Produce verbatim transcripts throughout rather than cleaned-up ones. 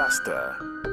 Costa.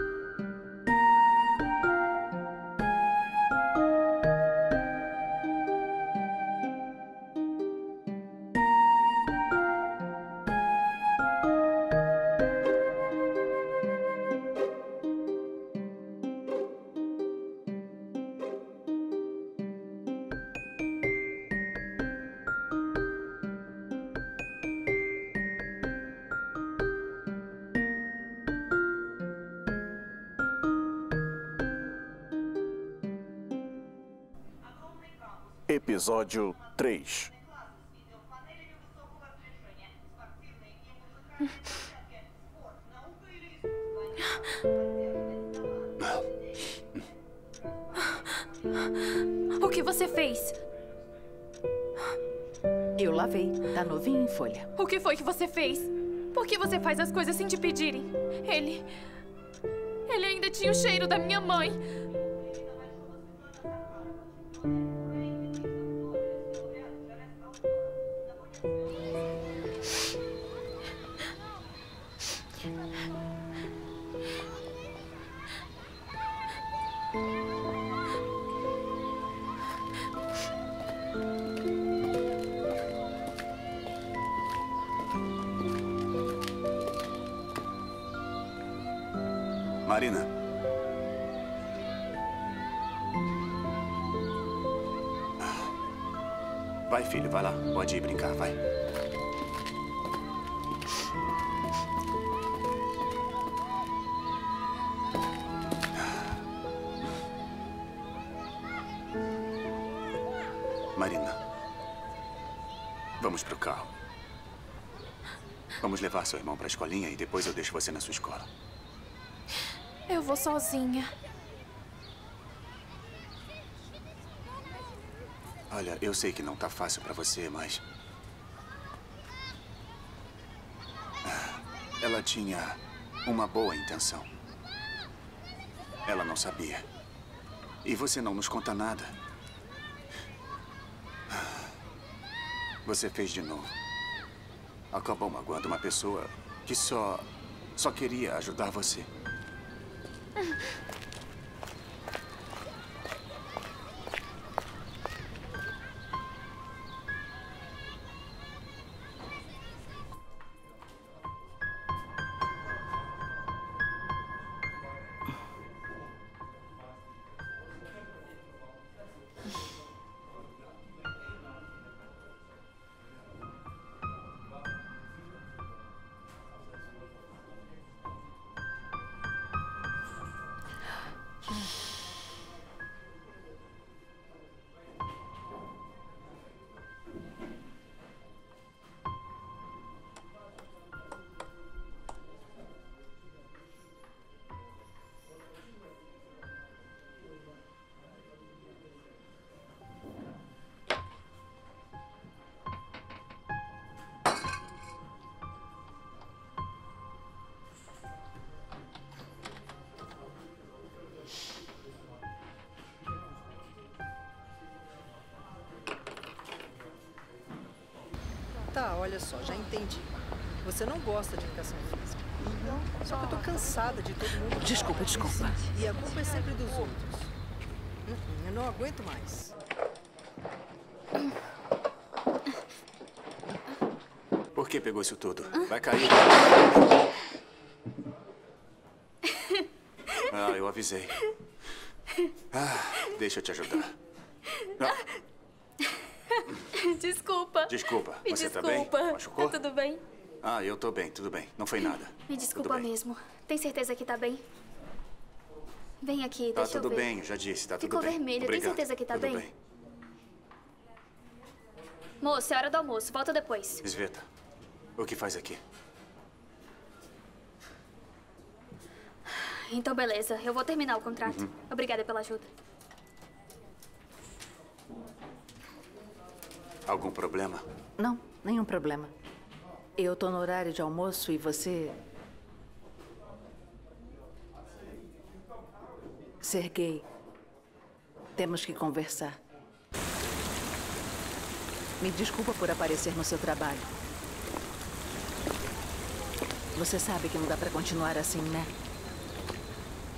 Episódio três. O que você fez? Eu lavei. Tá novinho em folha. O que foi que você fez? Por que você faz as coisas sem te pedirem? Ele... Ele ainda tinha o cheiro da minha mãe. Marina. Vai, filho, vai lá. Pode ir brincar, vai. Marina. Vamos pro carro. Vamos levar seu irmão pra escolinha e depois eu deixo você na sua escola. Eu vou sozinha. Olha, eu sei que não tá fácil pra você, mas... Ela tinha uma boa intenção. Ela não sabia. E você não nos conta nada. Você fez de novo. Acabou magoando uma pessoa que só... só queria ajudar você. Tá, olha só, já entendi. Você não gosta de educação física. Uhum. Só que eu tô cansada de todo mundo... Desculpa, desculpa. E a culpa é sempre dos outros. Uhum, eu não aguento mais. Por que pegou isso tudo? Vai cair. Ah, eu avisei. Ah, deixa eu te ajudar. Ah. Desculpa. Desculpa. Me Você desculpa. tá bem? Machucou? Tá tudo bem? Ah, eu tô bem, tudo bem. Não foi nada. Me desculpa mesmo. Tem certeza que tá bem? Vem aqui, tá deixa eu ver. Tá tudo bem, já disse. Tá tudo Ficou bem. vermelho. Obrigado. Tem certeza que tá tudo bem? bem? Moço, é hora do almoço. Volta depois. Sveta, o que faz aqui? Então, beleza. Eu vou terminar o contrato. Uhum. Obrigada pela ajuda. Algum problema? Não, nenhum problema. Eu tô no horário de almoço e você... Sergei, temos que conversar. Me desculpa por aparecer no seu trabalho. Você sabe que não dá pra continuar assim, né?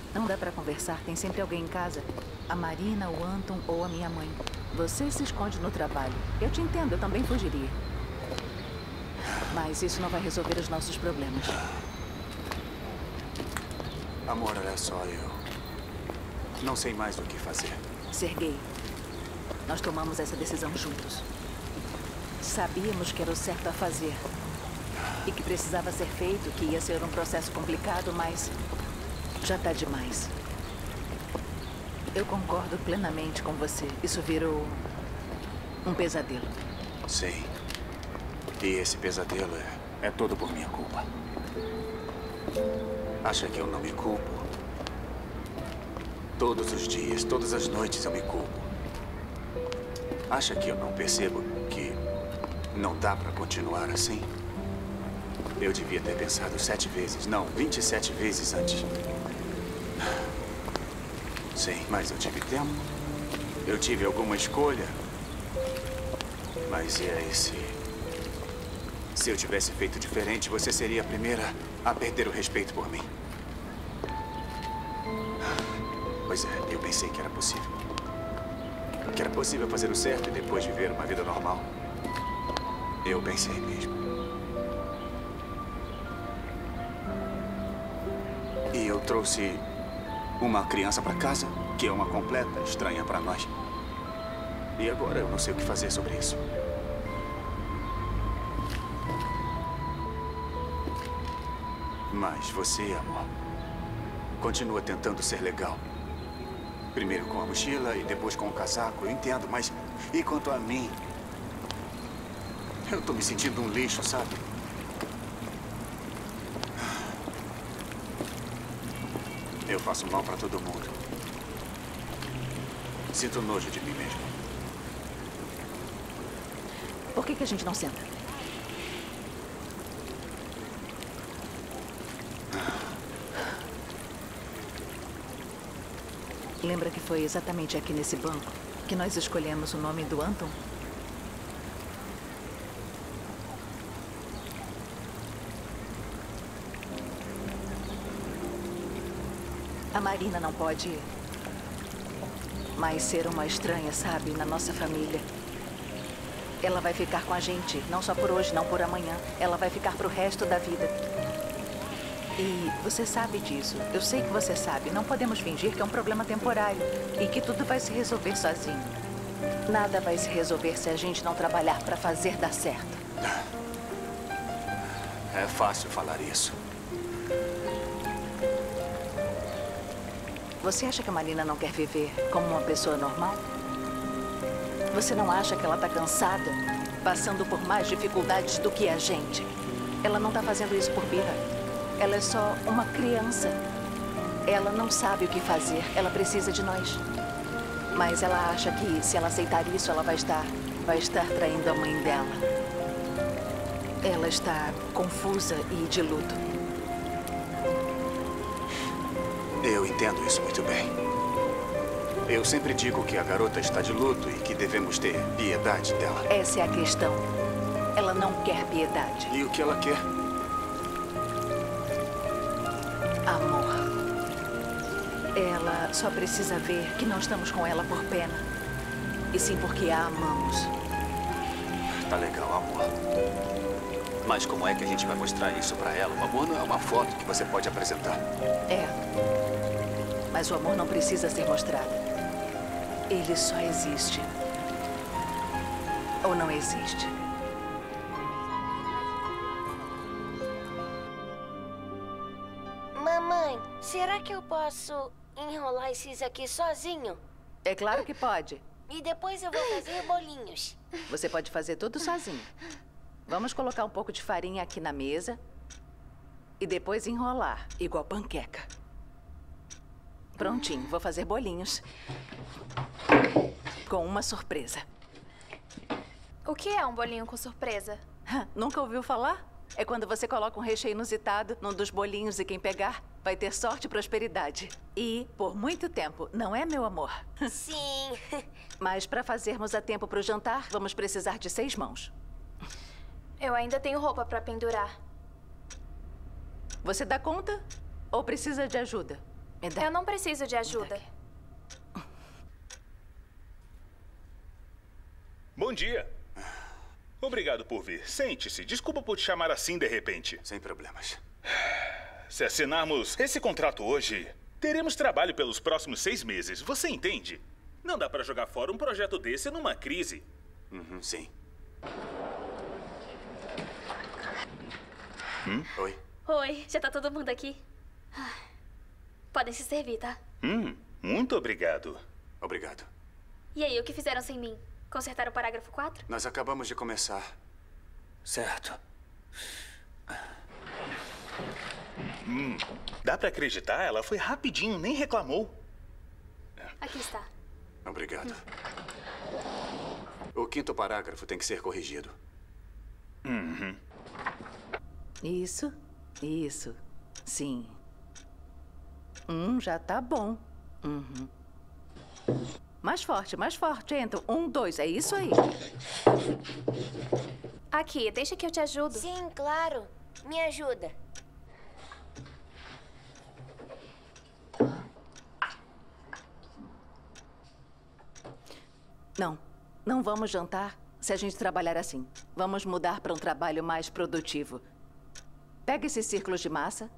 Não dá pra conversar, tem sempre alguém em casa. A Marina, o Anton ou a minha mãe. Você se esconde no trabalho. Eu te entendo, eu também fugiria. Mas isso não vai resolver os nossos problemas. Amor, olha só, eu não sei mais o que fazer. Sergei, nós tomamos essa decisão juntos. Sabíamos que era o certo a fazer. E que precisava ser feito, que ia ser um processo complicado, mas já tá demais. Eu concordo plenamente com você. Isso virou um pesadelo. Sim. E esse pesadelo é, é todo por minha culpa. Acha que eu não me culpo? Todos os dias, todas as noites eu me culpo. Acha que eu não percebo que não dá pra continuar assim? Eu devia ter pensado sete vezes, não, vinte e sete vezes antes. Sim, mas eu tive tempo. Eu tive alguma escolha. Mas é esse... Se eu tivesse feito diferente, você seria a primeira a perder o respeito por mim. Pois é, eu pensei que era possível. Que era possível fazer o certo e depois viver uma vida normal. Eu pensei mesmo. E eu trouxe uma criança para casa, que é uma completa estranha para nós. E agora eu não sei o que fazer sobre isso. Mas você, amor, continua tentando ser legal. Primeiro com a mochila e depois com o casaco, eu entendo, mas... E quanto a mim? Eu tô me sentindo um lixo, sabe? Eu faço mal pra todo mundo. Sinto nojo de mim mesmo. Por que que a gente não senta? Lembra que foi exatamente aqui nesse banco que nós escolhemos o nome do Anton? A Marina não pode mais ser uma estranha, sabe, na nossa família. Ela vai ficar com a gente, não só por hoje, não por amanhã. Ela vai ficar pro resto da vida. E você sabe disso. Eu sei que você sabe. Não podemos fingir que é um problema temporário e que tudo vai se resolver sozinho. Nada vai se resolver se a gente não trabalhar para fazer dar certo. É fácil falar isso. Você acha que a Marina não quer viver como uma pessoa normal? Você não acha que ela está cansada, passando por mais dificuldades do que a gente? Ela não está fazendo isso por birra. Ela é só uma criança. Ela não sabe o que fazer. Ela precisa de nós. Mas ela acha que se ela aceitar isso, ela vai estar, vai estar traindo a mãe dela. Ela está confusa e de luto. Eu entendo isso muito bem. Eu sempre digo que a garota está de luto e que devemos ter piedade dela. Essa é a questão. Ela não quer piedade. E o que ela quer? Amor. Ela só precisa ver que não estamos com ela por pena. E sim porque a amamos. Tá legal, amor. Mas como é que a gente vai mostrar isso pra ela? O amor não é uma foto que você pode apresentar. É. Mas o amor não precisa ser mostrado. Ele só existe. Ou não existe. Mamãe, será que eu posso enrolar esses aqui sozinho? É claro que pode. E depois eu vou fazer bolinhos. Você pode fazer tudo sozinho. Vamos colocar um pouco de farinha aqui na mesa. E depois enrolar, igual panqueca. Prontinho, vou fazer bolinhos. Com uma surpresa. O que é um bolinho com surpresa? Nunca ouviu falar? É quando você coloca um recheio inusitado num dos bolinhos e quem pegar vai ter sorte e prosperidade. E por muito tempo, não é, meu amor? Sim. Mas para fazermos a tempo para o jantar, vamos precisar de seis mãos. Eu ainda tenho roupa para pendurar. Você dá conta? Ou precisa de ajuda? Me dá. Eu não preciso de ajuda. Bom dia. Obrigado por vir. Sente-se. Desculpa por te chamar assim de repente. Sem problemas. Se assinarmos esse contrato hoje, teremos trabalho pelos próximos seis meses. Você entende? Não dá pra jogar fora um projeto desse numa crise. Uhum, sim. Hum? Oi. Oi, já tá todo mundo aqui? Ah, podem se servir, tá? Hum, muito obrigado. Obrigado. E aí, o que fizeram sem mim? Consertaram o parágrafo quatro? Nós acabamos de começar. Certo. Hum, dá pra acreditar? Ela foi rapidinho, nem reclamou. Aqui está. Obrigado. O quinto parágrafo tem que ser corrigido. Uhum. Isso, isso. Sim. Um já tá bom. Uhum. Mais forte, mais forte. Entra. Um, dois. É isso aí. Aqui, deixa que eu te ajudo. Sim, claro. Me ajuda. Não. Não vamos jantar se a gente trabalhar assim. Vamos mudar para um trabalho mais produtivo. Pega esses círculos de massa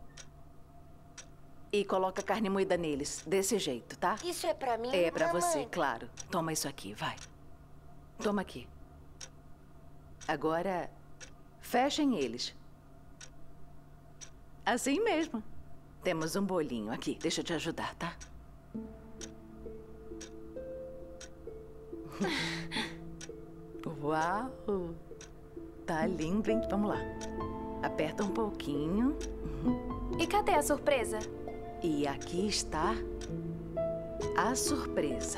e coloca carne moída neles. Desse jeito, tá? Isso é pra mim, É pra mamãe? você, claro. Toma isso aqui, vai. Toma aqui. Agora, fechem eles. Assim mesmo. Temos um bolinho aqui. Deixa eu te ajudar, tá? Uau! Tá lindo, hein? Vamos lá. Aperta um pouquinho. E cadê a surpresa? E aqui está a surpresa.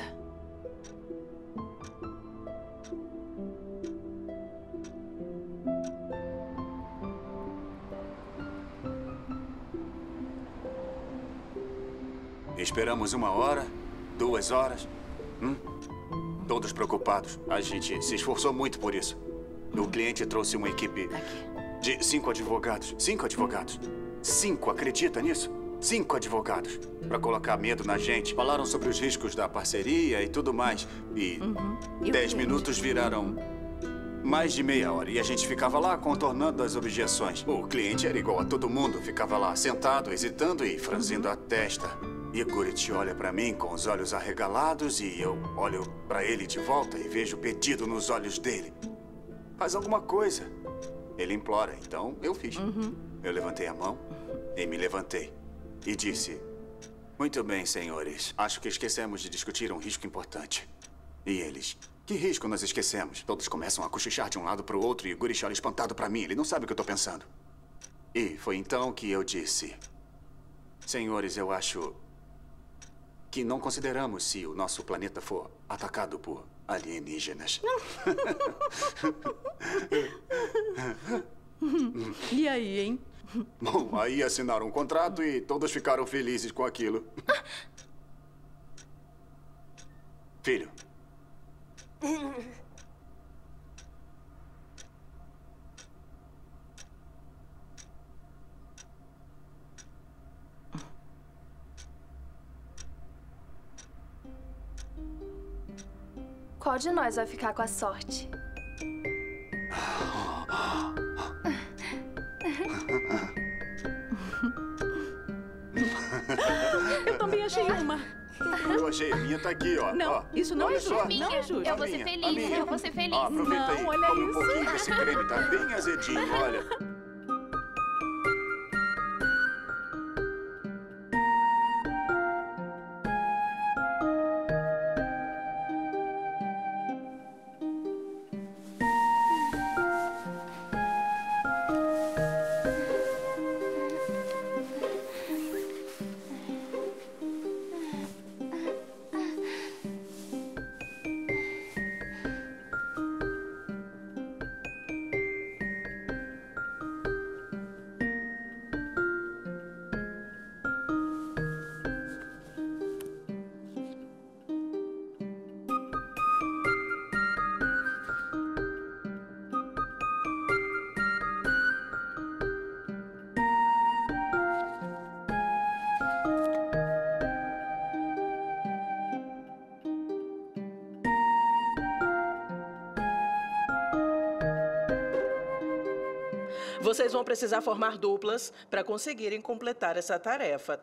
Esperamos uma hora, duas horas. Hum? Todos preocupados. A gente se esforçou muito por isso. O cliente trouxe uma equipe Aqui. de cinco advogados. Cinco advogados. Cinco, acredita nisso? Cinco advogados. Pra colocar medo na gente. Falaram sobre os riscos da parceria e tudo mais. E Uhum. E o dez cliente? minutos viraram mais de meia hora. E a gente ficava lá contornando as objeções. O cliente era igual a todo mundo. Ficava lá sentado, hesitando e franzindo a testa. E Gurrit olha pra mim com os olhos arregalados e eu olho pra ele de volta e vejo o pedido nos olhos dele. Faz alguma coisa. Ele implora, então eu fiz. Eu levantei a mão e me levantei. E disse: muito bem, senhores. Acho que esquecemos de discutir um risco importante. E eles: que risco nós esquecemos? Todos começam a cochichar de um lado pro outro e o Gurrit olha espantado pra mim. Ele não sabe o que eu tô pensando. E foi então que eu disse: senhores, eu acho que não consideramos se o nosso planeta for atacado por alienígenas. E aí, hein? Bom, aí assinaram um contrato e todos ficaram felizes com aquilo. Filho. Qual de nós vai ficar com a sorte? Eu também achei uma. Eu achei, a minha tá aqui, ó. Não, Ó, isso não olha é justo. só. Minha, Não é justo. eu A vou ser minha, a feliz, minha. eu vou ser feliz. Ó, aproveita aí, Não, olha come um isso. pouquinho desse creme, tá bem azedinho, olha. Vocês vão precisar formar duplas para conseguirem completar essa tarefa.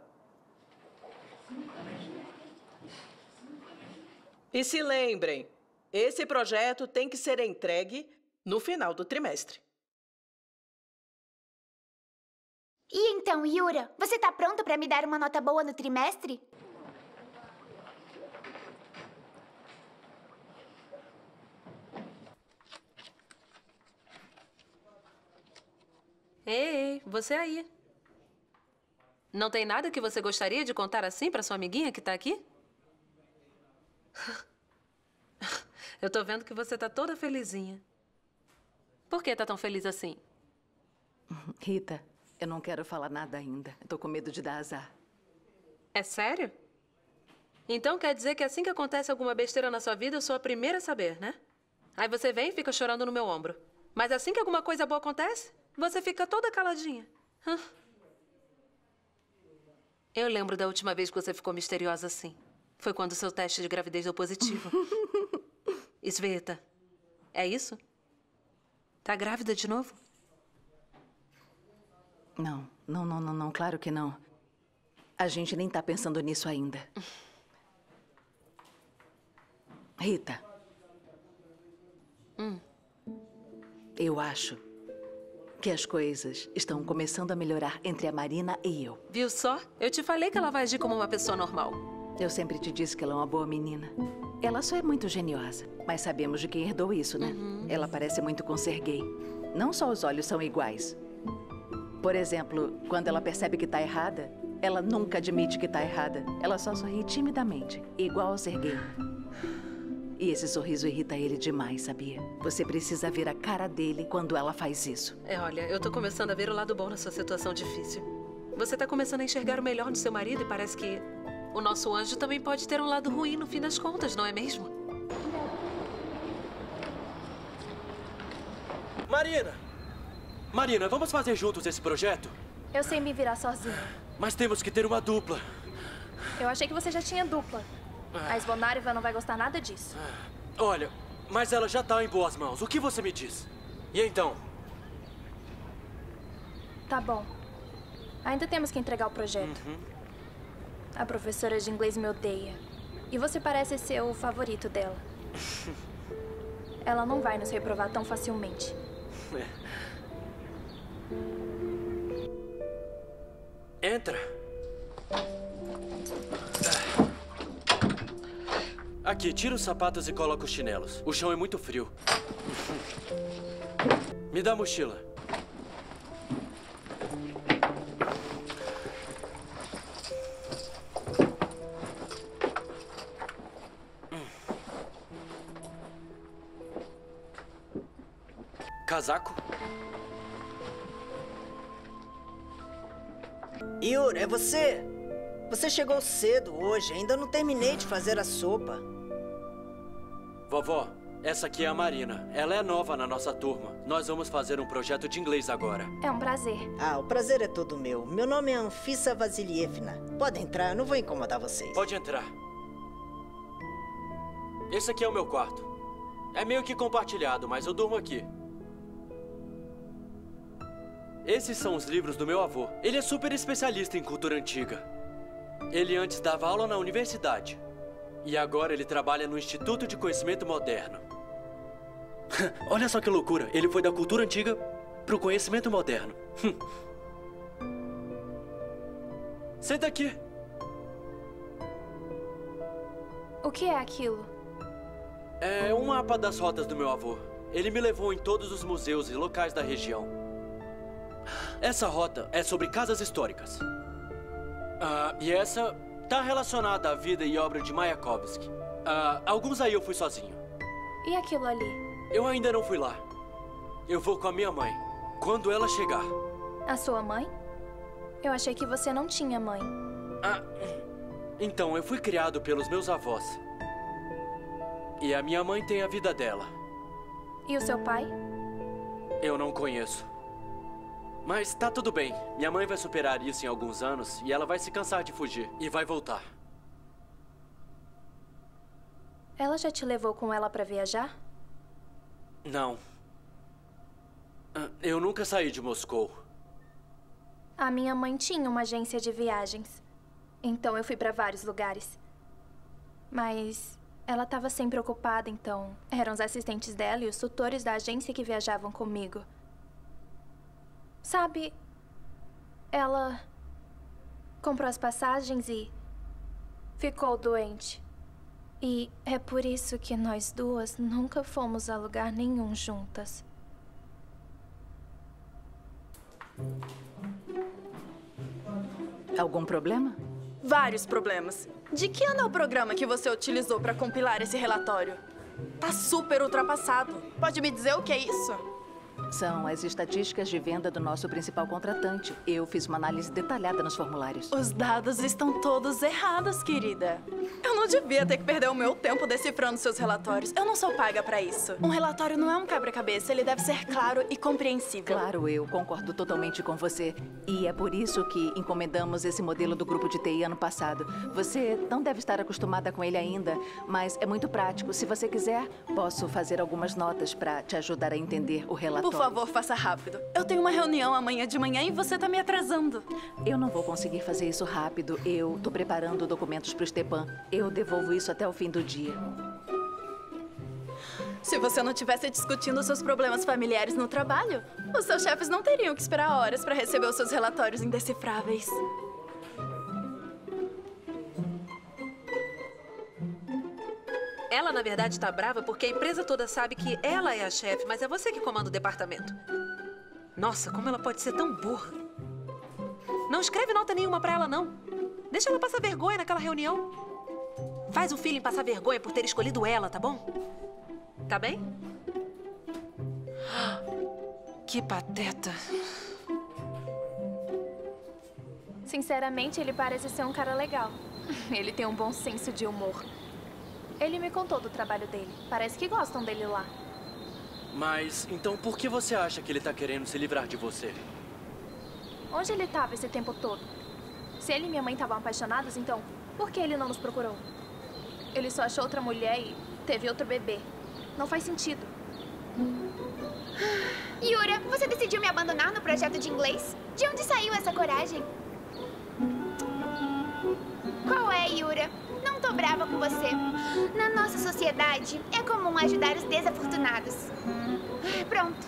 E se lembrem, esse projeto tem que ser entregue no final do trimestre. E então, Yura, você tá pronto pra me dar uma nota boa no trimestre? Ei, você aí. Não tem nada que você gostaria de contar assim pra sua amiguinha que tá aqui? Eu tô vendo que você tá toda felizinha. Por que tá tão feliz assim? Rita, eu não quero falar nada ainda. Eu tô com medo de dar azar. É sério? Então quer dizer que assim que acontece alguma besteira na sua vida, eu sou a primeira a saber, né? Aí você vem e fica chorando no meu ombro. Mas assim que alguma coisa boa acontece, você fica toda caladinha. Hã? Eu lembro da última vez que você ficou misteriosa assim. Foi quando seu teste de gravidez deu positivo. Sveta, é isso? Tá grávida de novo? Não, não, não, não, não. Claro que não. A gente nem tá pensando nisso ainda. Rita. Hum. Eu acho que as coisas estão começando a melhorar entre a Marina e eu. Viu só? Eu te falei que ela vai agir como uma pessoa normal. Eu sempre te disse que ela é uma boa menina. Ela só é muito geniosa. Mas sabemos de quem herdou isso, né? Uhum. Ela parece muito com Sergei. Não só os olhos são iguais. Por exemplo, quando ela percebe que tá errada, ela nunca admite que tá errada. Ela só sorri timidamente, igual ao Sergei. E esse sorriso irrita ele demais, sabia? Você precisa ver a cara dele quando ela faz isso. É, olha, eu tô começando a ver o lado bom na sua situação difícil. Você tá começando a enxergar o melhor no seu marido e parece que o nosso anjo também pode ter um lado ruim no fim das contas, não é mesmo? Marina! Marina, vamos fazer juntos esse projeto? Eu sei me virar sozinha. Mas temos que ter uma dupla. Eu achei que você já tinha dupla. A Svonareva não vai gostar nada disso. Olha, mas ela já tá em boas mãos. O que você me diz? E então? Tá bom. Ainda temos que entregar o projeto. Uhum. A professora de inglês me odeia. E você parece ser o favorito dela. Ela não vai nos reprovar tão facilmente. Entra. Aqui, tira os sapatos e coloca os chinelos. O chão é muito frio. Me dá a mochila. Casaco? Yura, é você? Você chegou cedo hoje. Ainda não terminei de fazer a sopa. Vovó, essa aqui é a Marina. Ela é nova na nossa turma. Nós vamos fazer um projeto de inglês agora. É um prazer. Ah, o prazer é todo meu. Meu nome é Anfissa Vasilievna. Pode entrar, eu não vou incomodar vocês. Pode entrar. Esse aqui é o meu quarto. É meio que compartilhado, mas eu durmo aqui. Esses são os livros do meu avô. Ele é super especialista em cultura antiga. Ele antes dava aula na universidade. E agora ele trabalha no Instituto de Conhecimento Moderno. Olha só que loucura. Ele foi da cultura antiga para o conhecimento moderno. Senta aqui. O que é aquilo? É um mapa das rotas do meu avô. Ele me levou em todos os museus e locais da região. Essa rota é sobre casas históricas. Ah, e essa tá relacionada à vida e obra de Mayakovsky. Ah, alguns aí eu fui sozinho. E aquilo ali? Eu ainda não fui lá. Eu vou com a minha mãe, quando ela chegar. A sua mãe? Eu achei que você não tinha mãe. Ah, então, eu fui criado pelos meus avós. E a minha mãe tem a vida dela. E o seu pai? Eu não conheço. Mas tá tudo bem. Minha mãe vai superar isso em alguns anos e ela vai se cansar de fugir. E vai voltar. Ela já te levou com ela pra viajar? Não. Eu nunca saí de Moscou. A minha mãe tinha uma agência de viagens. Então eu fui para vários lugares. Mas ela estava sempre ocupada, então eram os assistentes dela e os tutores da agência que viajavam comigo. Sabe, ela comprou as passagens e ficou doente. E é por isso que nós duas nunca fomos a lugar nenhum juntas. Algum problema? Vários problemas. De que ano é o programa que você utilizou para compilar esse relatório? Tá super ultrapassado. Pode me dizer o que é isso? São as estatísticas de venda do nosso principal contratante. Eu fiz uma análise detalhada nos formulários. Os dados estão todos errados, querida. Eu não devia ter que perder o meu tempo decifrando seus relatórios. Eu não sou paga pra isso. Um relatório não é um quebra-cabeça. Ele deve ser claro e compreensível. Claro, eu concordo totalmente com você. E é por isso que encomendamos esse modelo do grupo de T I ano passado. Você não deve estar acostumada com ele ainda, mas é muito prático. Se você quiser, posso fazer algumas notas para te ajudar a entender o relatório. Por favor, faça rápido. Eu tenho uma reunião amanhã de manhã e você tá me atrasando. Eu não vou conseguir fazer isso rápido. Eu tô preparando documentos pro Stepan. Eu devolvo isso até o fim do dia. Se você não tivesse discutindo seus problemas familiares no trabalho, os seus chefes não teriam que esperar horas para receber os seus relatórios indecifráveis. Ela, na verdade, tá brava porque a empresa toda sabe que ela é a chefe, mas é você que comanda o departamento. Nossa, como ela pode ser tão burra. Não escreve nota nenhuma pra ela, não. Deixa ela passar vergonha naquela reunião. Faz o feeling passar vergonha por ter escolhido ela, tá bom? Tá bem? Que pateta. Sinceramente, ele parece ser um cara legal. Ele tem um bom senso de humor. Ele me contou do trabalho dele. Parece que gostam dele lá. Mas, então, por que você acha que ele tá querendo se livrar de você? Onde ele estava esse tempo todo? Se ele e minha mãe estavam apaixonados, então, por que ele não nos procurou? Ele só achou outra mulher e teve outro bebê. Não faz sentido. Yura, você decidiu me abandonar no projeto de inglês? De onde saiu essa coragem? Qual é, Yura? Não tô brava com você. Na nossa sociedade, é comum ajudar os desafortunados. Pronto.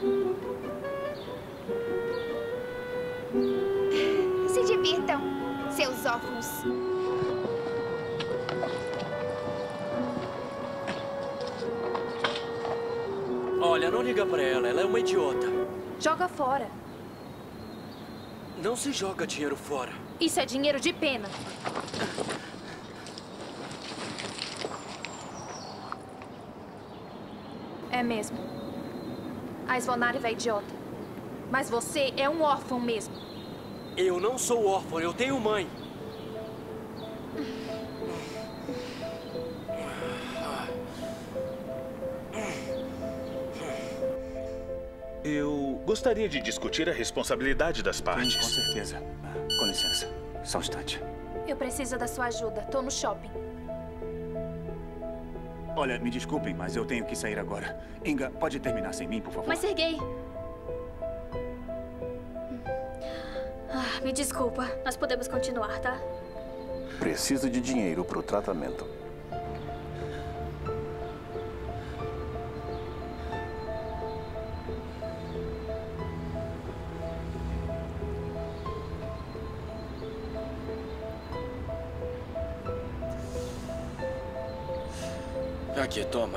Se divirtam, seus órfãos. Olha, não liga pra ela. Ela é uma idiota. Joga fora. Não se joga dinheiro fora. Isso é dinheiro de pena. É mesmo. A Svonareva é idiota. Mas você é um órfão mesmo. Eu não sou órfão, eu tenho mãe. Eu gostaria de discutir a responsabilidade das partes. Sim, com certeza. Com licença. Só um instante. Eu preciso da sua ajuda. Tô no shopping. Olha, me desculpem, mas eu tenho que sair agora. Inga, pode terminar sem mim, por favor? Mas, Sergei... Ah, me desculpa. Nós podemos continuar, tá? Preciso de dinheiro pro tratamento. Aqui, toma.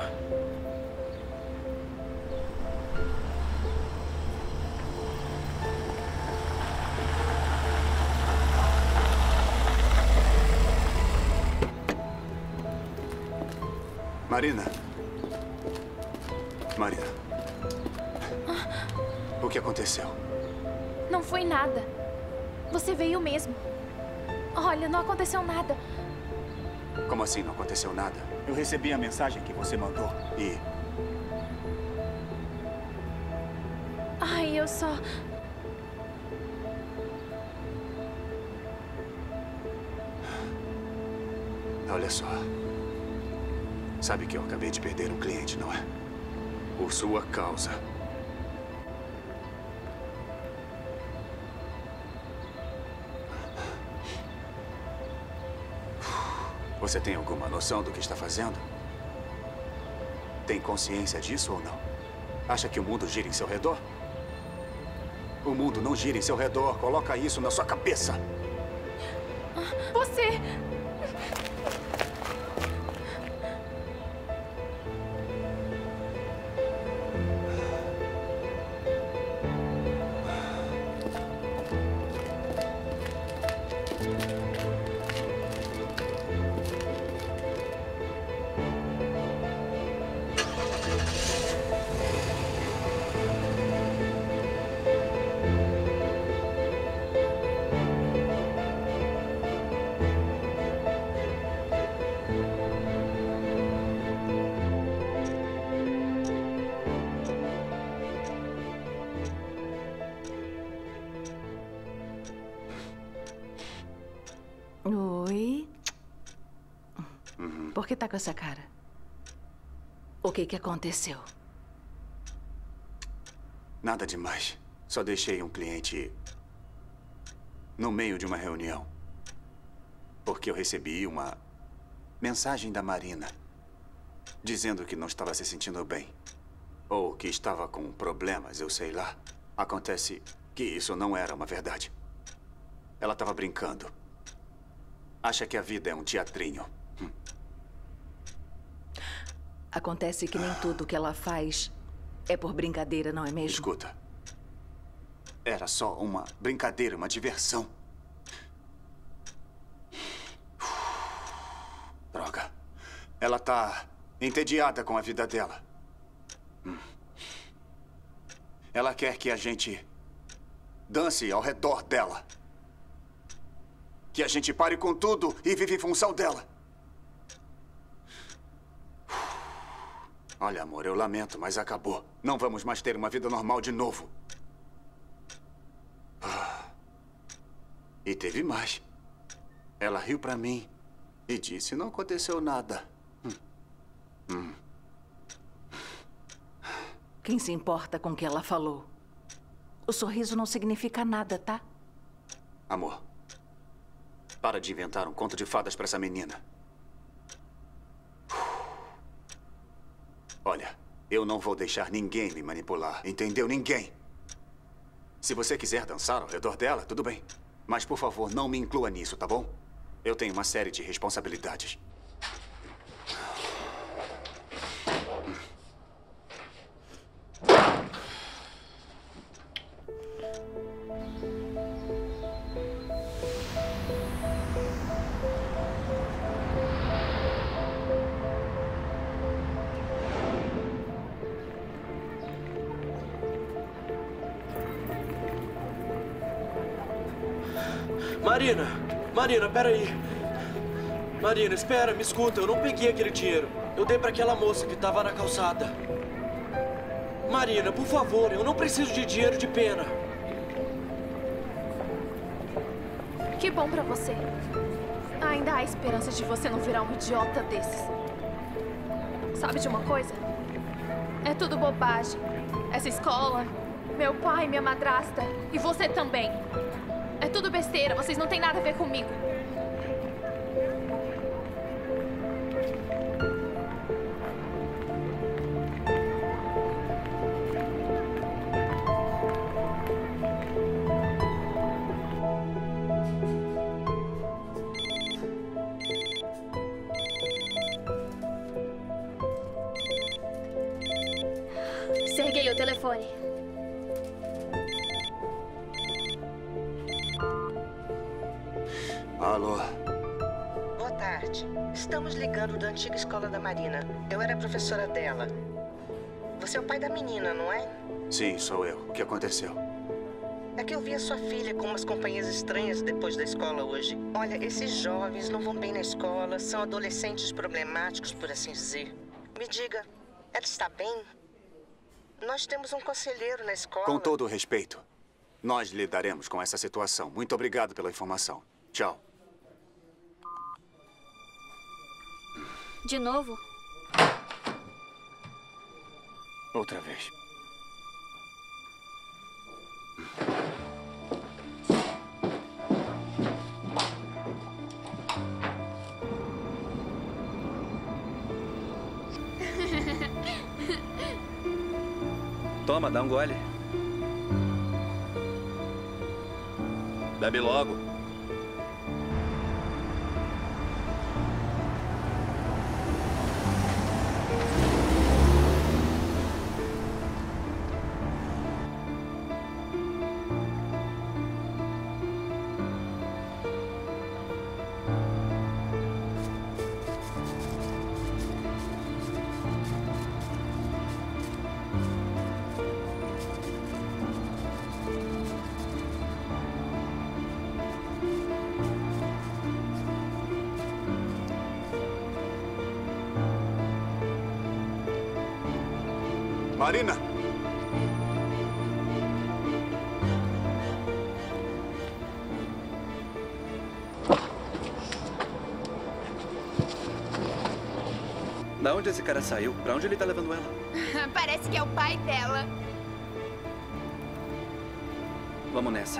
Marina. Marina. O que aconteceu? Não foi nada. Você veio mesmo. Olha, não aconteceu nada. Como assim não aconteceu nada? Eu recebi a mensagem que você mandou e... Ai, eu só... Olha só. Sabe que eu acabei de perder um cliente, não é? Por sua causa. Você tem alguma noção do que está fazendo? Tem consciência disso ou não? Acha que o mundo gira em seu redor? O mundo não gira em seu redor. Coloca isso na sua cabeça. Você... Oi? Por que tá com essa cara? O que que aconteceu? Nada demais. Só deixei um cliente no meio de uma reunião. Porque eu recebi uma mensagem da Marina dizendo que não estava se sentindo bem. Ou que estava com problemas, eu sei lá. Acontece que isso não era uma verdade. Ela estava brincando. Acha que a vida é um teatrinho. Hum. Acontece que nem tudo que ela faz é por brincadeira, não é mesmo? Escuta. Era só uma brincadeira, uma diversão. Droga. Ela tá entediada com a vida dela. Hum. Ela quer que a gente dance ao redor dela. Que a gente pare com tudo e vive em função dela. Olha, amor, eu lamento, mas acabou. Não vamos mais ter uma vida normal de novo. E teve mais. Ela riu pra mim e disse, não aconteceu nada. Hum. Hum. Quem se importa com o que ela falou? O sorriso não significa nada, tá? Amor. Para de inventar um conto de fadas para essa menina. Olha, eu não vou deixar ninguém me manipular, entendeu? Ninguém. Se você quiser dançar ao redor dela, tudo bem. Mas, por favor, não me inclua nisso, tá bom? Eu tenho uma série de responsabilidades. Marina! Marina, peraí. Marina, espera, me escuta. Eu não peguei aquele dinheiro. Eu dei pra aquela moça que tava na calçada. Marina, por favor, eu não preciso de dinheiro de pena. Que bom pra você. Ainda há esperança de você não virar um idiota desses. Sabe de uma coisa? É tudo bobagem. Essa escola, meu pai, minha madrasta e você também. É tudo besteira, vocês não têm nada a ver comigo. Serguei o telefone. Alô? Boa tarde. Estamos ligando da antiga escola da Marina. Eu era professora dela. Você é o pai da menina, não é? Sim, sou eu. O que aconteceu? É que eu vi a sua filha com umas companhias estranhas depois da escola hoje. Olha, esses jovens não vão bem na escola, são adolescentes problemáticos, por assim dizer. Me diga, ela está bem? Nós temos um conselheiro na escola. Com todo o respeito, nós lidaremos com essa situação. Muito obrigado pela informação. Tchau. De novo? Outra vez. Toma, dá um gole. Bebe logo. Marina! Da onde esse cara saiu? Pra onde ele tá levando ela? Parece que é o pai dela. Vamos nessa.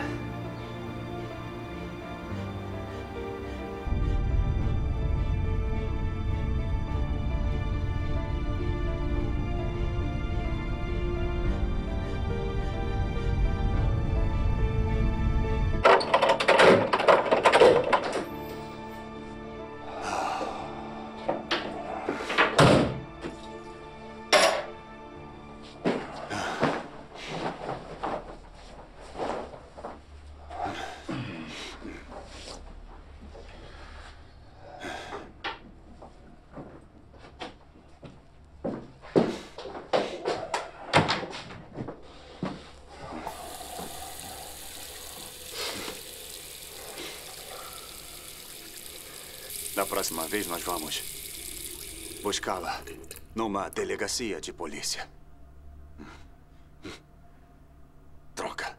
Da próxima vez nós vamos buscá-la numa delegacia de polícia. Troca.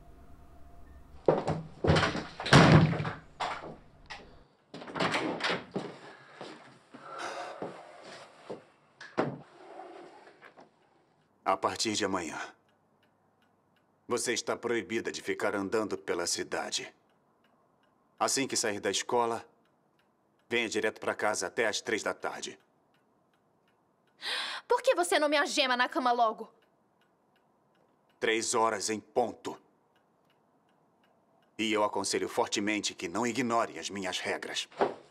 A partir de amanhã, você está proibida de ficar andando pela cidade. Assim que sair da escola, venha direto para casa até às três da tarde. Por que você não me algema na cama logo? Três horas em ponto. E eu aconselho fortemente que não ignore as minhas regras.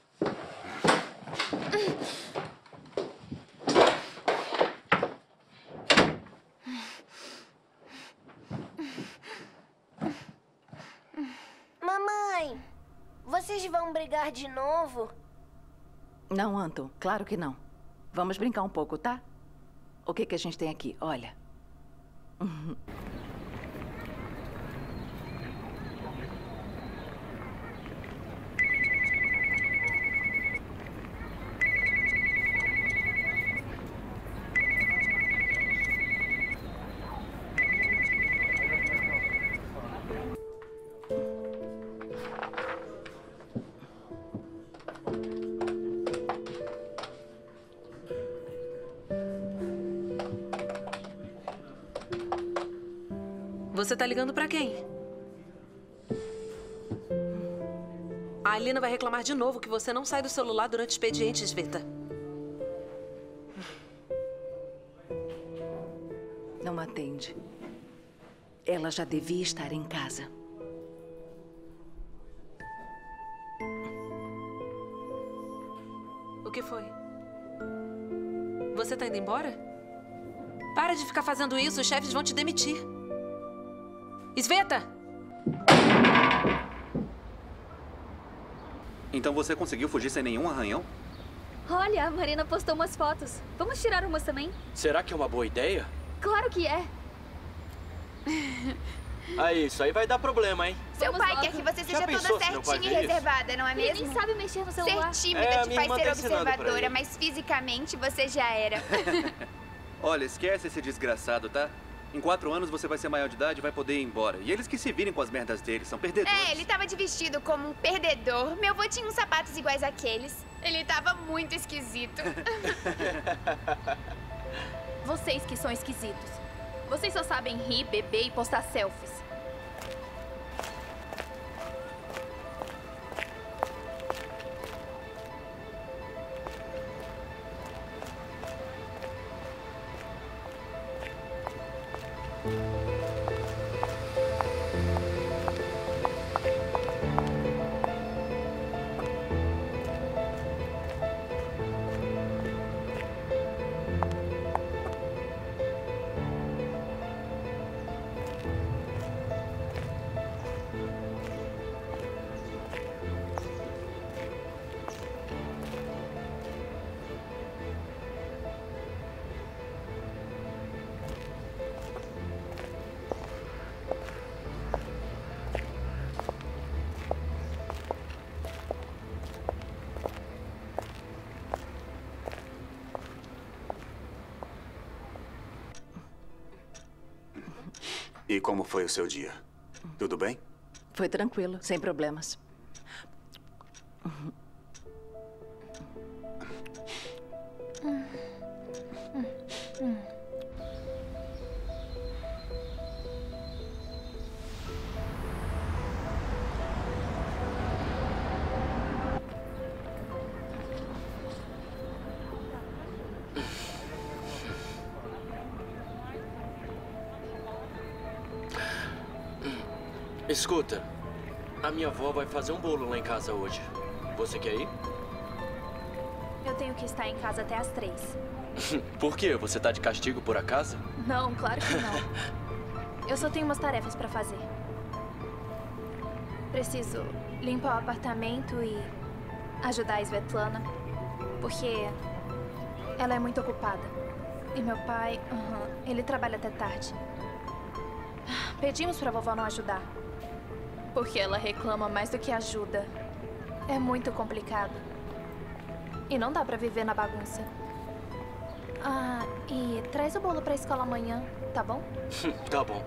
Mamãe, vocês vão brigar de novo? Não, Anton, claro que não. Vamos brincar um pouco, tá? O que que a gente tem aqui? Olha. Você tá ligando pra quem? A Alina vai reclamar de novo que você não sai do celular durante o expediente, Sveta. Não atende. Ela já devia estar em casa. O que foi? Você tá indo embora? Para de ficar fazendo isso, os chefes vão te demitir. Sveta! Então você conseguiu fugir sem nenhum arranhão? Olha, a Marina postou umas fotos. Vamos tirar umas também? Será que é uma boa ideia? Claro que é. Aí, isso aí vai dar problema, hein? Seu Vamos pai logo. quer que você seja Já pensou toda se meu pai certinha e vê isso? reservada, não é Ele mesmo? nem sabe mexer no celular. Ser tímida É, a te minha faz irmã ser tá ensinando pra observadora, ele. mas fisicamente você já era. Olha, esquece esse desgraçado, tá? Em quatro anos você vai ser maior de idade e vai poder ir embora. E eles que se virem com as merdas deles, são perdedores. É, ele tava de vestido como um perdedor. Meu avô tinha uns sapatos iguais àqueles. Ele tava muito esquisito. Vocês que são esquisitos. Vocês só sabem rir, beber e postar selfies. E como foi o seu dia? Tudo bem? Foi tranquilo, sem problemas. Escuta, a minha avó vai fazer um bolo lá em casa hoje. Você quer ir? Eu tenho que estar em casa até às três. Por quê? Você tá de castigo por acaso? Não, claro que não. Eu só tenho umas tarefas pra fazer. Preciso limpar o apartamento e ajudar a Svetlana, porque ela é muito ocupada. E meu pai, uhum, ele trabalha até tarde. Pedimos pra vovó não ajudar, porque ela reclama mais do que ajuda. É muito complicado. E não dá pra viver na bagunça. Ah, e traz o bolo pra escola amanhã, tá bom? Tá bom.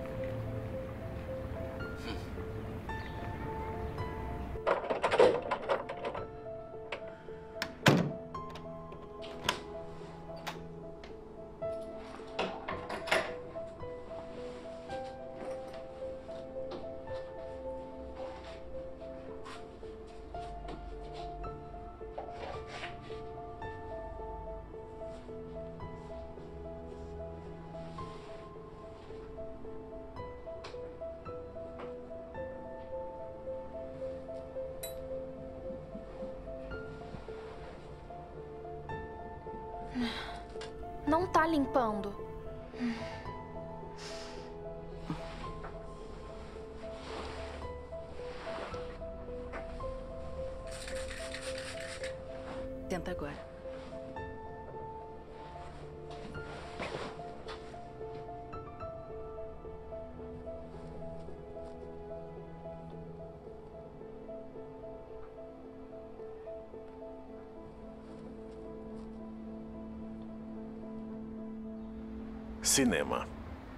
Não tá limpando. Tenta agora. Cinema.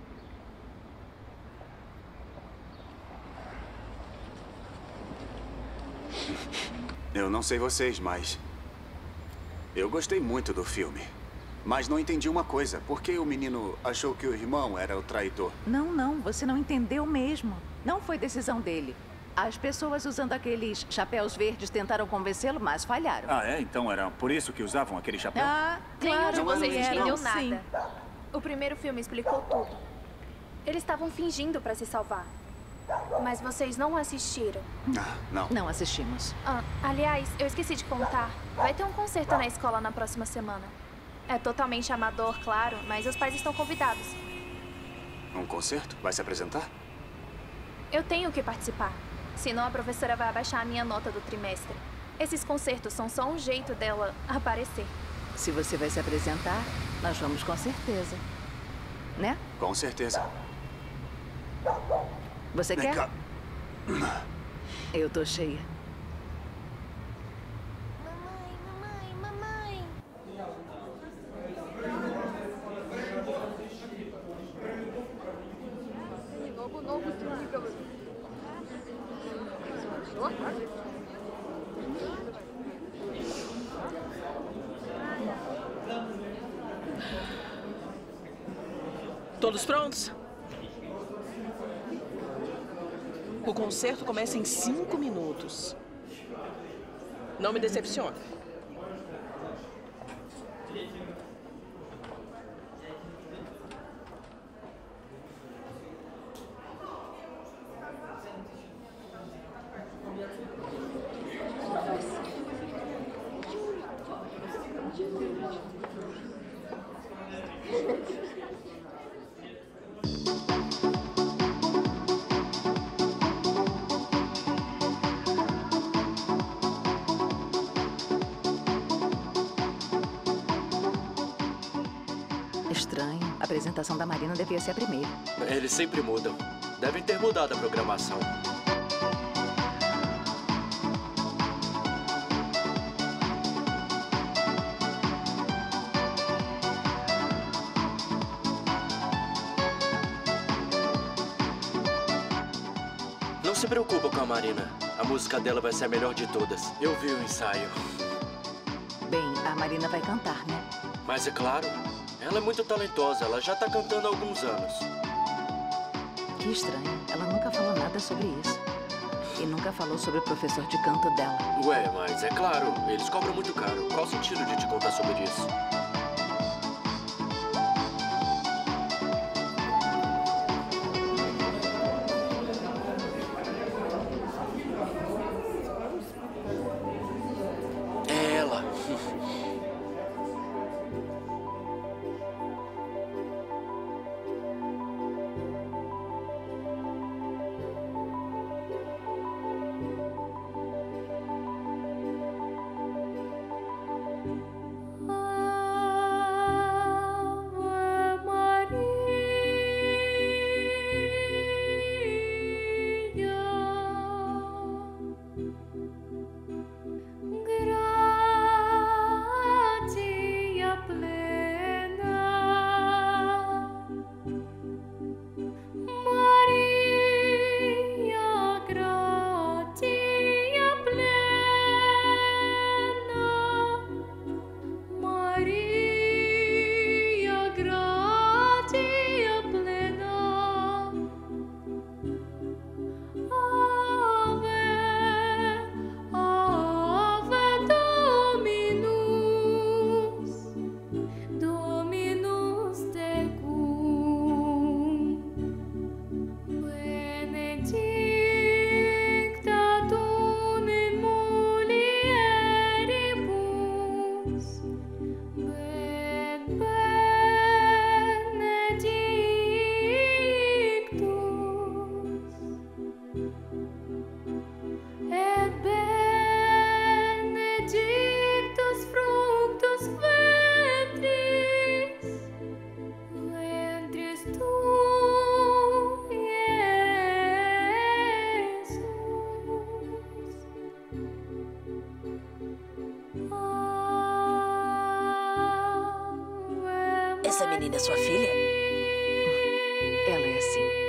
Eu não sei vocês, mas eu gostei muito do filme. Mas não entendi uma coisa. Por que o menino achou que o irmão era o traidor? Não, não, você não entendeu mesmo. Não foi decisão dele. As pessoas usando aqueles chapéus verdes tentaram convencê-lo, mas falharam. Ah, é? Então era por isso que usavam aquele chapéu? Ah, nenhum de vocês era, entendeu sim. nada. O primeiro filme explicou tudo. Eles estavam fingindo pra se salvar. Mas vocês não assistiram. Ah, não. Não assistimos. Ah, aliás, eu esqueci de contar. Vai ter um concerto na escola na próxima semana. É totalmente amador, claro, mas os pais estão convidados. Um concerto? Vai se apresentar? Eu tenho que participar. Senão a professora vai abaixar a minha nota do trimestre. Esses concertos são só um jeito dela aparecer. Se você vai se apresentar, nós vamos com certeza. Né? Com certeza. Você Vem quer? cá. Eu tô cheia. Mamãe, mamãe. Novo, novo, Todos prontos? O concerto começa em cinco minutos. Não me decepciona. Estranho. A apresentação da Marina devia ser a primeira. Eles sempre mudam. Devem ter mudado a programação. Não se preocupa com a Marina. A música dela vai ser a melhor de todas. Eu vi o ensaio. Bem, a Marina vai cantar, né? Mas é claro, ela é muito talentosa. Ela já tá cantando há alguns anos. Que estranho. Ela nunca falou nada sobre isso. E nunca falou sobre o professor de canto dela. Ué, mas é claro, eles cobram muito caro. Qual o sentido de te contar sobre isso? É ela. Essa menina é sua filha? Ela é assim.